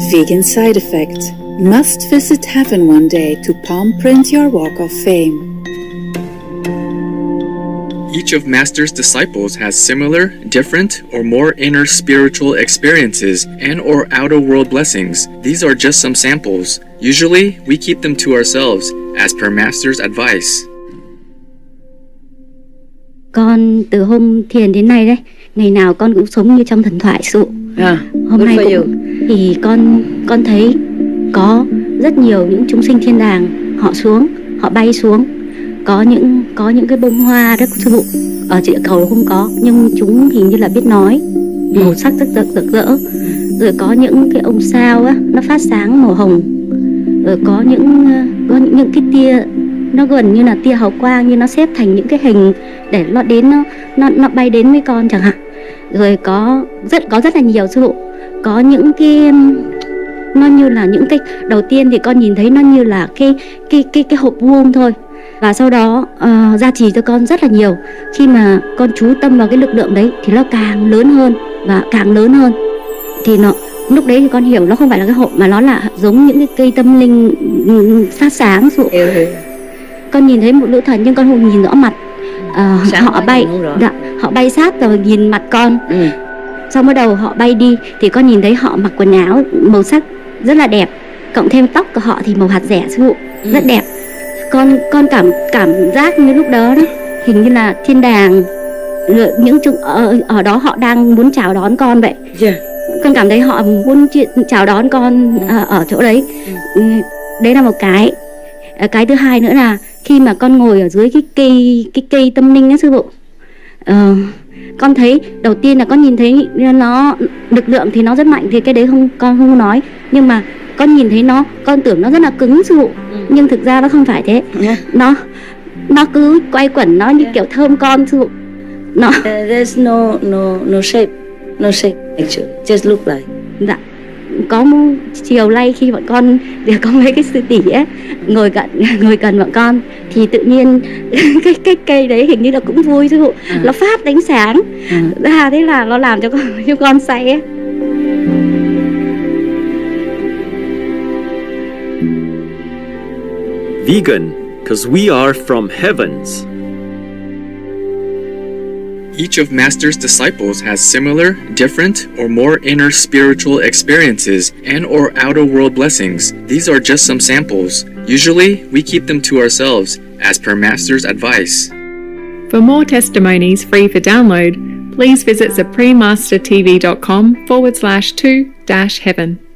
Vegan side effect. Must visit heaven one day to palm print your walk of fame. Each of Master's disciples has similar, different, or more inner spiritual experiences and or outer world blessings. These are just some samples. Usually, we keep them to ourselves, as per Master's advice. Con từ hôm thiền đến nay đấy, ngày nào con cũng sống như trong thần thoại sự. Hôm nay thì con thấy có rất nhiều những chúng sinh thiên đàng họ bay xuống. Có những cái bông hoa đó sư phụ, ở trên địa cầu không có, nhưng chúng hình như là biết nói, màu sắc rất rực rỡ. Rồi có những cái ông sao á, nó phát sáng màu hồng. Rồi có những cái tia nó gần như là tia hào quang, như nó xếp thành những cái hình để nó đến nó bay đến với con chẳng hạn. Rồi có rất là nhiều sư phụ. Có những cái nó như là những cái đầu tiên thì con nhìn thấy nó như là cái hộp vuông thôi. Và sau đó gia trì cho con rất là nhiều. Khi mà con chú tâm vào cái lực lượng đấy thì nó càng lớn hơn và càng lớn hơn. Thì lúc đấy thì con hiểu nó không phải là cái hộp, mà nó là giống những cái cây tâm linh phát sáng. Con nhìn thấy một nữ thần nhưng con không nhìn rõ mặt. Họ bay sát rồi nhìn mặt con. Xong bắt đầu họ bay đi thì con nhìn thấy họ mặc quần áo màu sắc rất là đẹp, cộng thêm tóc của họ thì màu hạt dẻ sư phụ, rất đẹp. Con cảm giác như lúc đó hình như là thiên đàng, những ở đó họ đang muốn chào đón con vậy. Con cảm thấy họ muốn chào đón con ở chỗ đấy. Đấy là một cái. Cái thứ hai nữa là khi mà con ngồi ở dưới cái cây tâm linh á sư phụ, con thấy đầu tiên là con nhìn thấy nó lực lượng thì nó rất mạnh, thì cái đấy con không nói, nhưng mà con nhìn thấy con tưởng nó rất là cứng sư phụ, nhưng thực ra nó không phải thế. Nó cứ quay quẩn, nó như kiểu thơm con sư phụ. There's no shape actually, just look like. Dạ. Có một chiều nay khi bọn con có mấy cái sư tỷ ấy ngồi gần bọn con thì tự nhiên cái cây đấy hình như là cũng vui sư phụ, nó phát ánh sáng ra, thế là nó làm cho con say ấy. Vegan, because we are from heavens. Each of Master's disciples has similar, different, or more inner spiritual experiences and or outer world blessings. These are just some samples. Usually, we keep them to ourselves, as per Master's advice. For more testimonies free for download, please visit suprememastertv.com/2-heaven.